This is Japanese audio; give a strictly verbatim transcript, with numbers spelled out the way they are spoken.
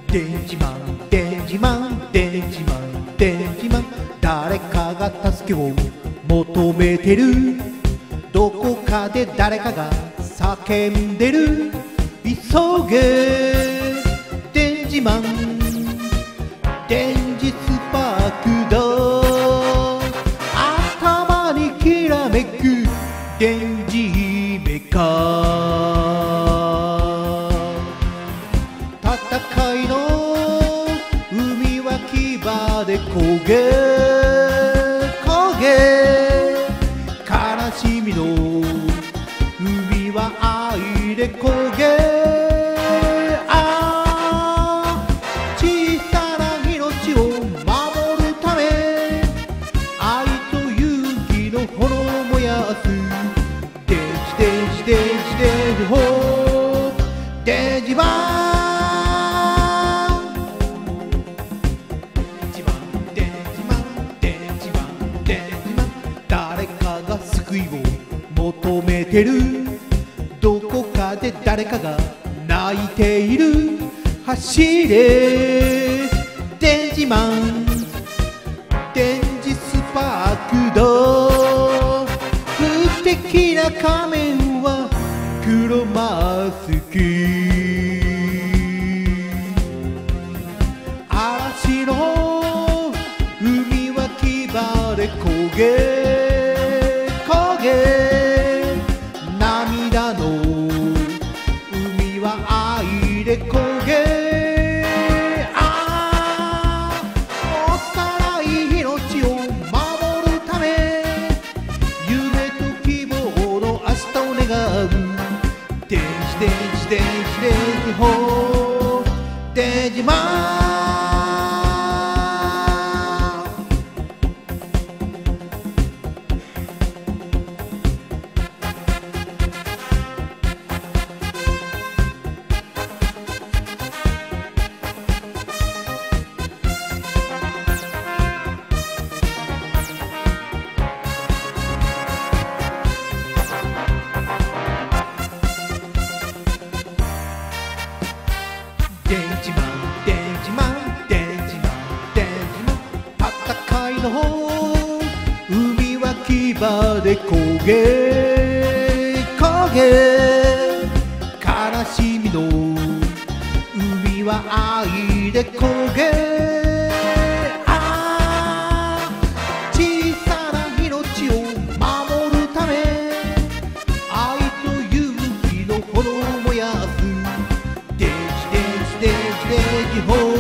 電磁マン電磁マン電磁マン電磁マン、誰かが助けを求めてる、どこかで誰かが叫んでる、急げ電磁マン電磁スパークだ、頭にきらめく電磁メカ、戦いの海は牙で焦げ焦げ、悲しみの海は愛で焦げ、ああ小さな命を守るため、愛と勇気の炎を燃やす、電磁電磁電磁電磁ほう電磁マン、救いを求めてる、どこかで誰かが泣いている、走れ電磁マン電磁スパークだ、不敵な仮面は黒マスク、嵐の海は牙で焦げ涙の海は愛で焦げ、ああ幼い命を守るため、夢と希望の明日を願う、電磁電磁電磁電磁ほう電磁マン、電磁マン電磁マン電磁マン電磁マン、戦いの海は牙で焦げ焦げ、悲しみの海は愛で焦げ、ああ小さな命を守るため、愛と勇気の炎を燃やす、電磁電磁電磁ほう